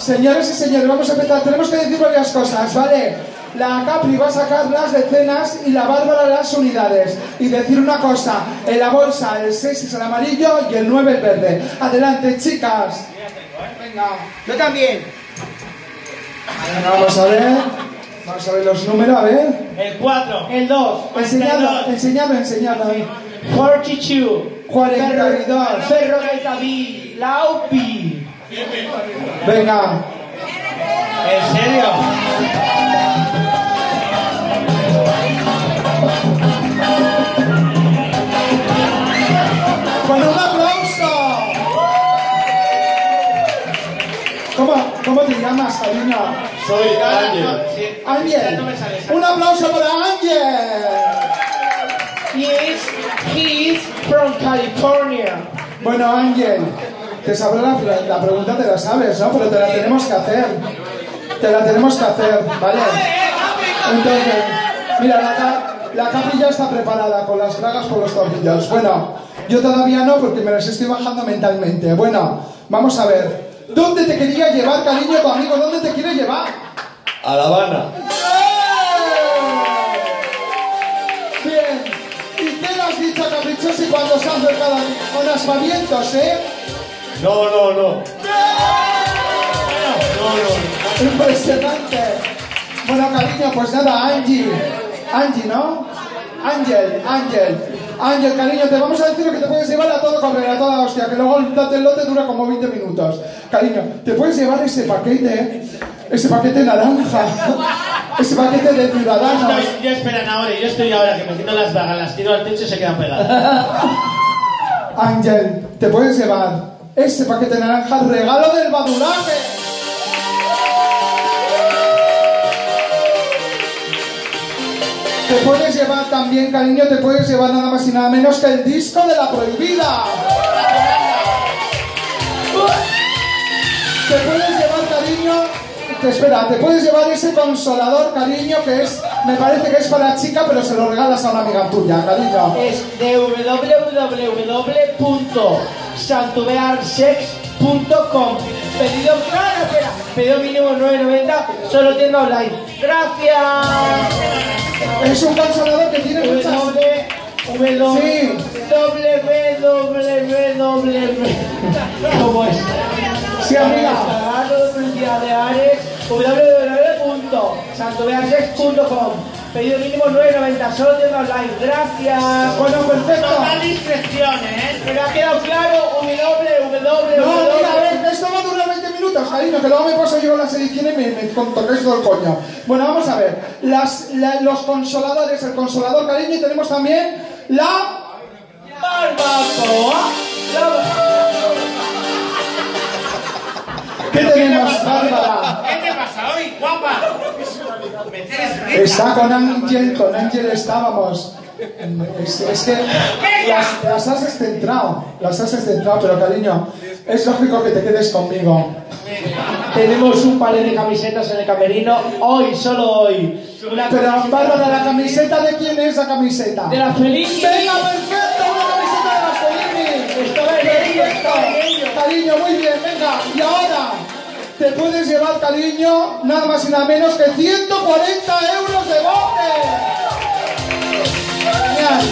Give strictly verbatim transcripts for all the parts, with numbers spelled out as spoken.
Señores y señores, vamos a empezar. Tenemos que decir varias cosas, ¿vale? La Capri va a sacar las decenas y la Bárbara las unidades. Y decir una cosa, en la bolsa el seis es el amarillo y el nueve el verde. Adelante, chicas. Venga. Yo también. Venga, vamos a ver. Vamos a ver los números, a ver. El cuatro. El dos. Enseñadlo, enseñadlo, enseñadlo. cuarenta y dos. cuarenta y dos. Perro de David. Laupi. Venga. ¿En serio? ¡Con un aplauso! ¿Cómo, cómo te llamas, cariño? Soy Ángel. Ángel. Un aplauso para Ángel. Yes, he is from California. Bueno, Ángel, te sabrá la, la pregunta, te la sabes, ¿no? Pero te la tenemos que hacer. Te la tenemos que hacer, ¿vale? Entonces, mira, la, la Capri ya está preparada con las bragas por los tornillos. Bueno, yo todavía no porque me las estoy bajando mentalmente. Bueno, vamos a ver. ¿Dónde te quería llevar, cariño, tu amigo? ¿Dónde te quiere llevar? A La Habana. Bien. ¿Y qué le has dicho a Caprichosi cuando se ha acercado aquí? Con aspavientos, ¿eh? No, no, no. No, no. Impresionante. Bueno, cariño, pues nada, Angie. Angie, ¿no? Ángel, Ángel. Ángel, cariño, te vamos a decir lo que te puedes llevar a todo correr, a toda hostia, que luego el date el lote dura como veinte minutos. Cariño, te puedes llevar ese paquete, ese paquete naranja, ese paquete de Ciudadanos. Estoy, yo esperan ahora, yo estoy ahora que me quito las bragas, las tiro al techo y se quedan pegadas. Ángel, te puedes llevar ese paquete naranja, regalo del badulaje. Te puedes llevar también, cariño, te puedes llevar nada más y nada menos que el disco de La Prohibida. Te puedes llevar, cariño, te, espera, te puedes llevar ese consolador, cariño, que es, me parece que es para la chica, pero se lo regalas a una amiga tuya, cariño. Es de w w w punto santubearsex punto com. Pedido, claro, espera, pedido mínimo nueve noventa, solo tienda online. Gracias. Es un consolador que tiene muchas... W, W, Sí. W, W, W. ¿Cómo es? Sí, amiga. de Ares, w w w punto santubearsex punto com. Pedido mínimo nueve noventa, solo tienda online. Gracias. Bueno, perfecto. Total discreción, ¿eh? ¿Me ha quedado claro? W, W, W. No, mira, a ver, esto va a durar veinte minutos, cariño, que luego me paso yo las ediciones y me, me tocáis todo el coño. Bueno, vamos a ver. Las, la, los consoladores, el consolador, cariño, y tenemos también la... Barbacoa. ¿Qué tenemos, Bárbara? ¿Qué te pasa hoy, guapa? Me tienes rica. Está con Ángel, con Ángel estábamos. Es, es que las, las has descentrado, las has descentrado, pero cariño, es lógico que te quedes conmigo. Tenemos un par de camisetas en el camerino, hoy, solo hoy. Una Pero Bárbara, ¿la camiseta de quién es la camiseta? de la Feliz. ¡Venga, perfecto! ¡Una camiseta de la Feliz! Estaba en ello, estaba en ello. Cariño, muy bien, venga. Y ahora te puedes llevar, cariño, nada más y nada menos que ciento cuarenta euros de bote. Genial.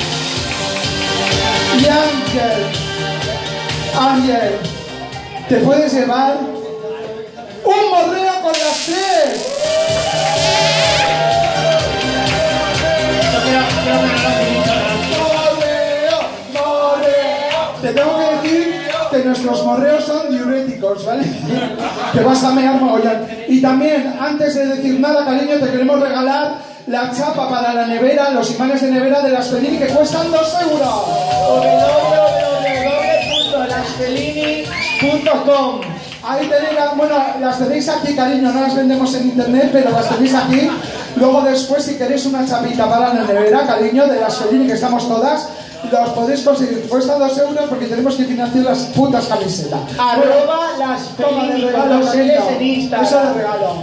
Y Ángel, Ángel, te puedes llevar un morreo con las tres. Yo creo, creo que no lo he dicho, ¿no? ¡Morreo! ¡Morreo! Te tengo que decir que nuestros morreos son diuréticos, ¿vale? Que vas a mear mogollón. Y también, antes de decir nada, cariño, te queremos regalar la chapa para la nevera, los imanes de nevera de las Fellini, que cuestan dos euros. w w w punto las fellini punto com. Ahí tenéis, la- bueno, las tenéis aquí, cariño, no las vendemos en internet, pero las tenéis aquí. Luego después, si queréis una chapita para la nevera, cariño, de las Fellini, que estamos todas, los podéis conseguir. Cuesta dos euros porque tenemos que financiar las putas camisetas. Arroba las Toma de Fellini con regalo, los cariño. L's en Instagram. Eso de regalo.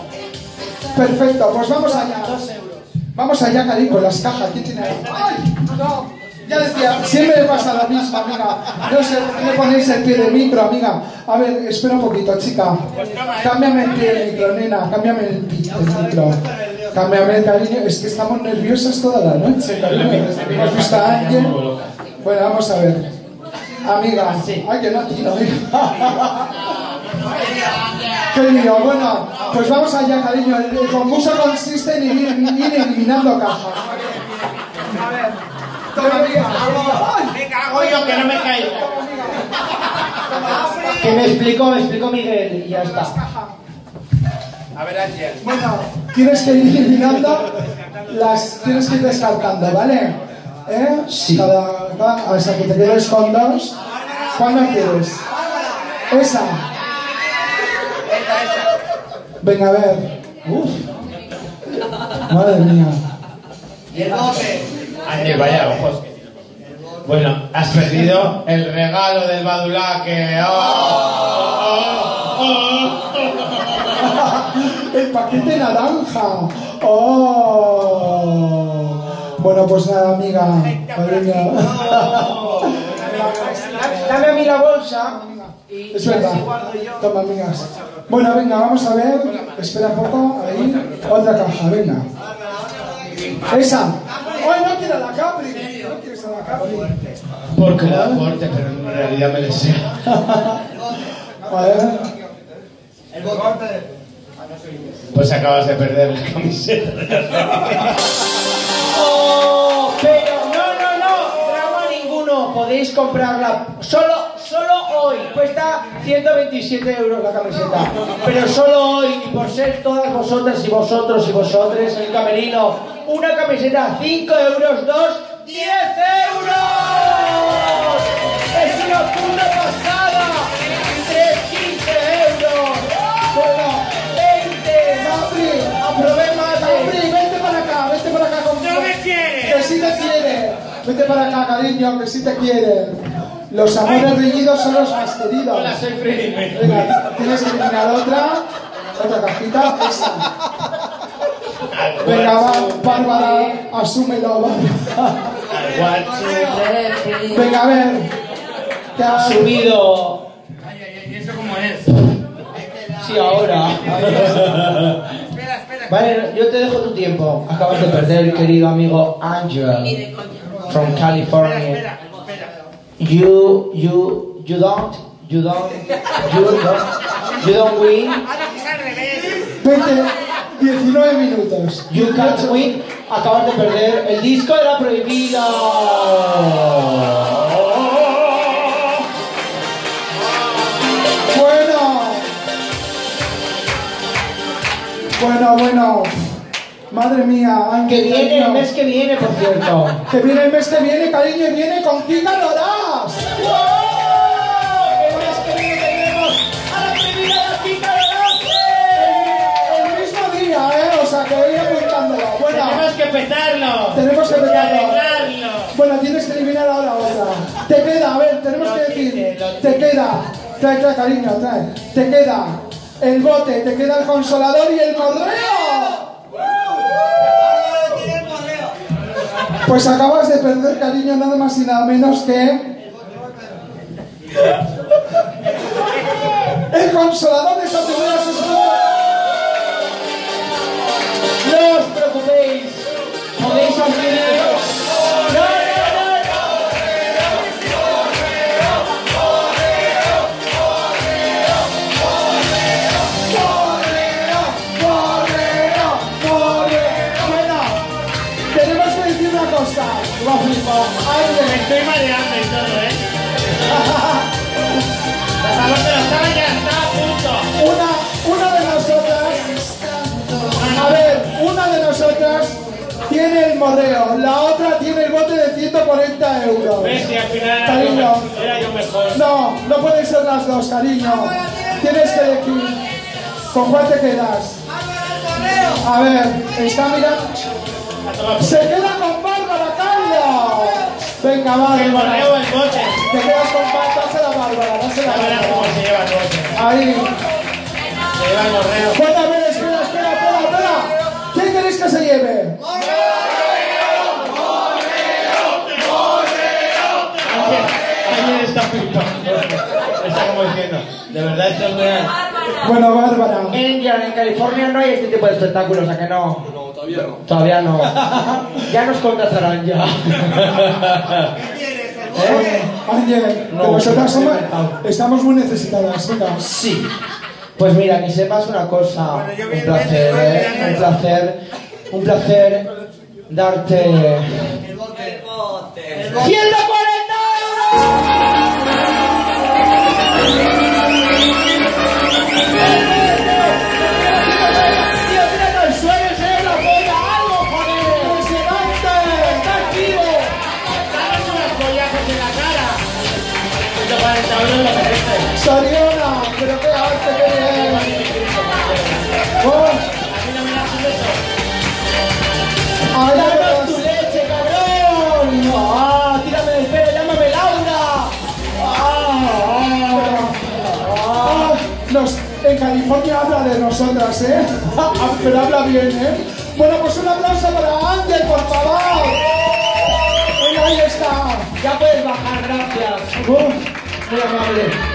Perfecto, pues vamos allá. Dos euros. Vamos allá, cariño, con las cajas. ¿Quién tiene ahí? ¡Ay! No. Ya decía, siempre me pasa lo mismo, amiga. No sé, le ponéis el pie de micro, amiga. A ver, espera un poquito, chica. Cámbiame el pie de micro, nena. Cámbiame el pie de micro. Cámbiame el cariño. Es que estamos nerviosas toda la noche, cariño. Desde que hemos visto a Ángel. Bueno, vamos a ver. Amiga. Ay, que no tiro. Qué lío. Bueno, pues vamos allá, cariño. El concurso consiste en ir, ir eliminando cajas. A ver. Toma, amiga. Me cago yo, que no me caigo. Que me explicó, me explicó Miguel y ya está. A ver, Ángel. Bueno, tienes que ir eliminando las. Tienes que ir descartando, ¿vale? ¿Eh? Sí. Cada, cada, hasta que te quedes con dos. ¿Cuándo quieres? Esa. Venga, a ver. Uf. Madre mía. Y el bote. Ángel, vaya ojos. Bueno, has perdido el regalo del Badulaque. ¡Oh! ¡Oh! ¡Oh! El paquete naranja. ¡Oh! Bueno, pues nada, amiga. Madre mía. Dame a mí la bolsa. Y Es verdad. Toma, amigas. Bueno, venga, vamos a ver. Espera un poco. Ahí. Otra caja, venga. Esa. ¡Ay, no quiero la Capri! No quieres a la Capri. Porque la aporte, pero en realidad me deseo. A ver. El bote. Pues acabas de perder la camiseta. Oh, pero no, no, no, drama ninguno. Podéis comprarla solo, solo hoy. Cuesta ciento veintisiete euros la camiseta. Pero solo hoy, y por ser todas vosotras y vosotros y vosotres el camerino, una camiseta cinco euros, dos, diez euros. Es una puta pasada. tres, quince euros. Bueno, veinte. Capri. Aprovechate. Capri, vente para acá. Vente para acá conmigo. ¡No me quiere! Que sí te quiere. Vete para acá, cariño, que sí te quiere. Los amores reñidos son los más queridos. Hola, soy Freddy Mercury. Venga, tienes que eliminar otra. Otra cajita. Esa. Venga, va, Bárbara, asúmelo, Bárbara. Venga, a ver. ¿Qué Ha ha subido. ¿Y eso cómo es? Sí, ahora. Vale, yo te dejo tu tiempo. Acabas de perder, querido amigo Angel from California. You, you, you don't, you don't, you don't, you don't win. veinte, diecinueve minutos. You can't win. Acabas de perder. El disco era prohibido. Bueno. Bueno, bueno. Madre mía, Ángel. Que viene el cariño. mes que viene, por cierto. Que viene el mes que viene, cariño, y viene con Kika Loraz. El mes que viene tenemos a la primera de la Kika Loraz. El mismo día, ¿eh? O sea, que voy apuntándolo. Bueno, Tenemos que petarlo. tenemos que Y petarlo. arreglarlo. Bueno, tienes que eliminar ahora otra. Te queda, a ver, tenemos que decir. Te queda. Trae, trae, cariño, trae. Te queda el bote, te queda el consolador y el correo. Pues acabas de perder, cariño, nada más y nada menos que el consolador de Santuberas. No os preocupéis, podéis adquirir. No, no, Bueno, tenemos que decir una cosa. Lo ha flipado. Me Ángel. estoy mareando y todo, ¿eh? La sabor de la sala ya está a punto. Una, una de nosotras, a ver, una de nosotras tiene el morreo, la otra tiene el bote de ciento cuarenta euros. ¿Ves? Y al final era yo, Cariño, me- era yo mejor. no, no pueden ser las dos, cariño. Tienes que elegir. ¿Con cuál te quedas? A ver, está mirando. A tomar por- Se queda con Bárbara, Carlos. Venga, El Bárbara. morreo, el bote. Te quedas con Bárbara, dásela a Bárbara, dásela a Ya verás cómo Bárbara. se lleva el bote. Ahí. Se lleva el morreo. Bueno, a ver, espera, espera, espera, espera. ¿Quién queréis que se lleve? está flipando. Está como diciendo, de verdad esto es real. Bueno, Bárbara. En, en California no hay este tipo de espectáculos, ¿a que no? No, todavía no. Todavía no. Ya nos contratarán ya. ¿Eh? Ángel, No, que nosotras no, somos, no. estamos muy necesitadas, venga. Sí. Pues mira, que sepas una cosa. Un placer, ¿eh? Un placer. Un placer darte... El bote. El bote. ¡ciento cuarenta ¡Tío, tírate al suelo y se ve la polla! ¡Algo, joder! ¡Que se levante! ¡Está activo! ¡Damos unas pollazos en la cara! ciento cuarenta euros lo merece. Soriona, pero qué arte, qué bien. Oh, A mí no me das un beso. ay, ¡Danos tu leche, cabrón! ¡Ah! ¡Tírame del pelo! ¡Llámame Laura! ¡Ah! ah, nos, en California habla de nosotras, ¿eh? Pero habla bien, ¿eh? Bueno, pues un aplauso para Ángel, por favor. Venga, ahí está. Ya puedes bajar, gracias. Uf, muy amable.